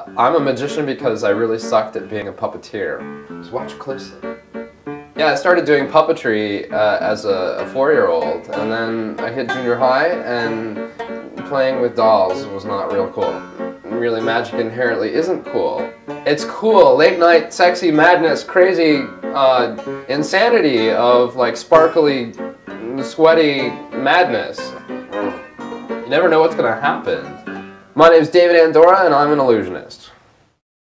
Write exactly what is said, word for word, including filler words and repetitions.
I'm a magician because I really sucked at being a puppeteer. Just watch closely. Yeah, I started doing puppetry uh, as a, a four-year-old, and then I hit junior high, and playing with dolls was not real cool. Really, magic inherently isn't cool. It's cool, late night, sexy madness, crazy uh, insanity of like sparkly, sweaty madness. You never know what's gonna happen. My name's David Andora, and I'm an illusionist.